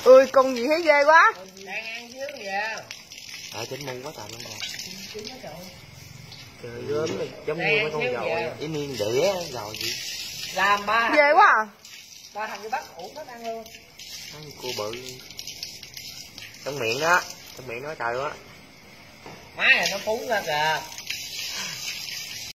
Ui con gì thấy ghê quá. Đang ăn dưới kìa. Chính mông quá trời luôn rồi. Trời Gớm này, giống như mấy con gồi, ý niên đĩa gồi gì. Làm ba ghê quá à. ba thằng đi bắt ủ hết ăn luôn. Cô bự. Trong miệng đó, trong miệng nó trời quá. Má này nó phúng ra kìa.